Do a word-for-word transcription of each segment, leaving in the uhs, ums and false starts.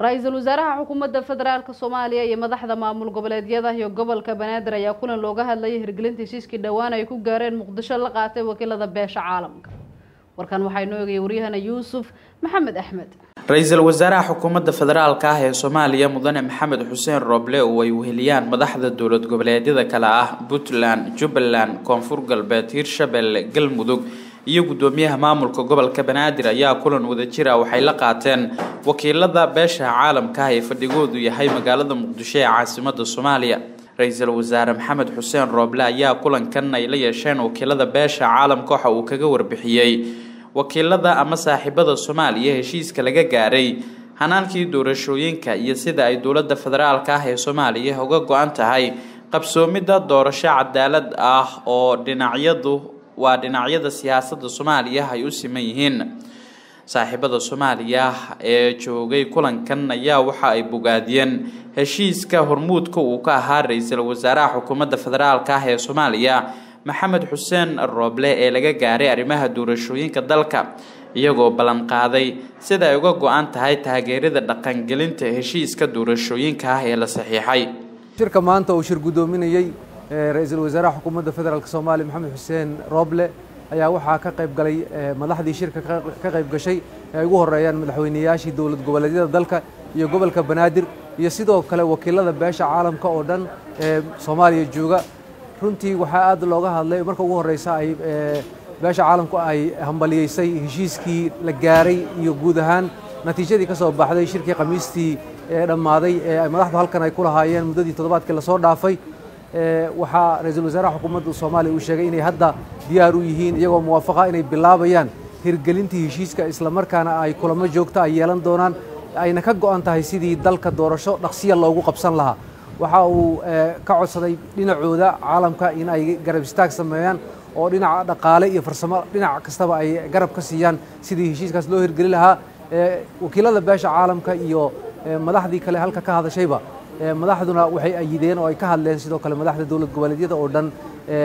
ra'iisul wasaaraha xukuumadda federaalka Soomaaliya iyo madaxda maamul goboleedyada iyo gobolka Banaadir ayaa kulan looga hadlayay hirgelinta heshiiskii dhawaan ay ku gaareen Muqdisho la qaatay wakiilada beesha caalamka. warkan waxay noo eegay wariyahana Yuusuf Maxamed Axmed. ra'iisul wasaaraha xukuumadda federaalka ah ee Soomaaliya mudane Maxamed Xuseen Roble oo ay weheliyaan madaxda dowlad goboleedyada kala ah Puntland, Jubbaland, Koonfur Galbeed, Hirshabelle, Galmudug iyo gudoomiyaha maamulka gobolka Banaadir ayaa kulan wada jir ah waxay la qaateen wakiilada beesha caalamka ee fadhigoodu yahay magaalada Muqdisho ee caasimadda Soomaaliya. ra'iisul wasaare Maxamed Xuseen Roble ayaa kulankan ay la yeesheen wakiilada beesha caalamka waxa uu kaga warbixiyay wakiilada ama saaxiibada Soomaaliya heshiiska laga gaaray hanaankii doorashooyinka iyo sida ay dowladda federaalka ah ee Soomaaliya uga go'an tahay qabsoomida doorasho cadaalad ah oo dhinacyadu waa dhinacyada siyaasadda Soomaaliya ay u siman yihiin. saaxiibada Soomaaliya ee joogay kulankan ayaa waxa ay bogaadiyeen heshiiska hormuudka uu ka ahaa ra'iisul wasaaraha xukuumadda federaalka ah ee Soomaaliya Maxamed Xuseen Roble ee laga gaaray arrimaha doorashooyinka dalka iyagoo balan qaaday sida ay uga go'an tahay taageerada dhaqangelinta heshiiska doorashooyinka ah ee la saxiixay. shirka maanta uu shir gudoominayay ra'iisul wasaaraha xukuumadda federaalka Soomaaliya Maxamed Xuseen Roble ayaa waxa ka qayb galay madaxdii shirka ka qayb gashay ay ugu horeeyaan madaxweynayaashii dowlad goboleedyada dalka iyo gobolka Banaadir iyo sidoo kale wakiilada beesha caalamka oo dhan ee Soomaaliya jooga. runtii waxa aad looga hadlay marka ugu horeysa ay beesha caalamku ay hambaliyeysay heshiiskii la gaaray iyo guud ahaan natiijadii ka soo baxday shirkii Khamiistii ee dhamaaday ee ay madaxdu halkan ay ku lahaayeen muddadii toddobaadkii la soo dhaafay. waxa ra'iisul wasaaraha xukuumadda Soomaaliya uu sheegay inay hadda diyaar u yihiin iyagoo muwaafaqo inay bilaabayaan hirgelinta heshiiska isla markaana ay kulamo joogto ah yeelan doonaan ayna ka go'an tahay sidii dalka doorasho dhaqsiya loogu qabsan lahaa. waxa uu ka codsaday dhinacooda caalamka in ay garab istaag sameeyaan oo dhinaca dhaqaale iyo farsamo dhinac kastaba ay garab ka siiyaan sidii heshiiskaas loo hirgelin lahaa. wakiilada beesha caalamka iyo madaxdii kale halka ka hadashayba madaxduna waxay ayideen oo ay ka hadleen sidoo kale madaxda dowlad goboleedyada oo dhan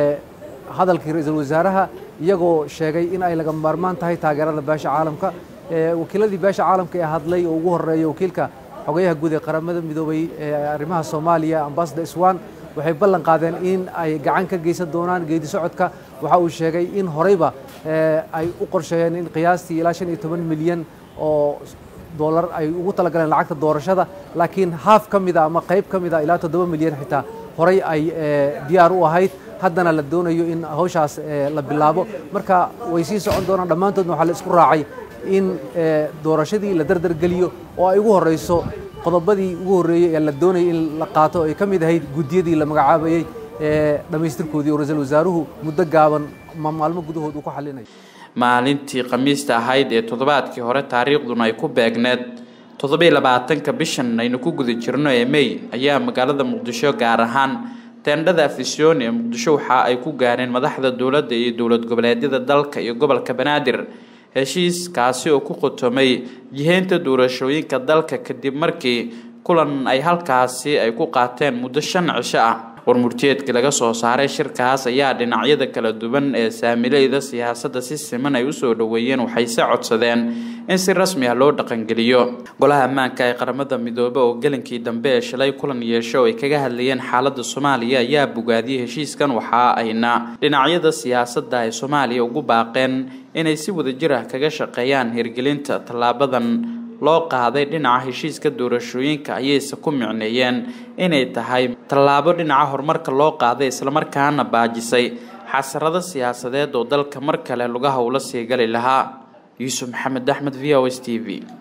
hadalkii ra'iisul wasaaraha iyagoo sheegay in ay laga maarmaan tahay taageerada beesha caalamka. wakiiladii beesha caalamka ee hadlay oo ugu horeeyay wakiilka xogayaha guud ee qaramada midoobay ee arrimaha Soomaaliya Ambassador Iswan waxay ballan qaadeen in ay gacan ka geysan doonaan geedi socodka. waxa uu sheegay in horeyba ay u qorsheeyeen in qiyaastii ilaa shan iyo toban milyan oo dollar ay ugu talagaleen lacagta doorashada laakiin half kamida ama qayb kamida ilaa toddoba milyan xitaa horey ay diyaar u ahayd haddana la doonayo in hawshaas la bilaabo. marka way sii socon doonaan dhammaantoodna waxa la isku raacay in doorashadii la dardar geliyo oo ay ugu horeyso qodobadii ugu horeeyay ee la doonayay in la qaato ay kamid ahayd gudiyadii la magacaabayay ee dhameystirkoodii oo ra'iisul wasaaruhu muddo gaaban maalmo gudahood uu ku xalinay. maalintii Khamiista ahayd ee toddobaadkii hore taariikhduna ay ku beegneed toddoba iyo labaatanka bishan aynu ku guda jirno ee May ayaa magaalada Muqdisho gaar ahaan teendhada Afisyoon ee Muqdisho waxa ay ku gaareen madaxda dowladda iyo dowlad goboleedyada dalka iyo gobolka Banaadir heshiis kaasi oo ku qotomay jiheynta doorashooyinka dalka kadib markii kulan ay halkaasi ay ku qaateen muddo shan cisho ah. warmurtiyeedkii laga soo saaray shirkaas ayaa dhinacyada kala duwan ee saamilayda siyaasadda si siman ay u soo dhaweeyeen waxay se codsadeen in si rasmi ah loo dhaqangeliyo. golaha ammaanka ee qaramada midoobay oo galinkii dambe ee shalay kulan yeesho ay kaga hadlayeen xaaladda Soomaaliya ayaa bogaadiyay heshiiskan waxa ayna dhinacyada siyaasadda ee Soomaaliya ugu baaqeen inay si wadajir ah kaga shaqeeyaan hirgelinta talaabadan loo qaaday dhinaca heshiiska doorashooyinka ayayse ku micneeyeen inay tahay talaabo dhinaca horumarka loo qaaday isla markaana baajisay xasarado siyaasadeed oo dalka mar kale lugaha ula sii gali lahaa. Yuusuf Maxamed Axmed V O S T V.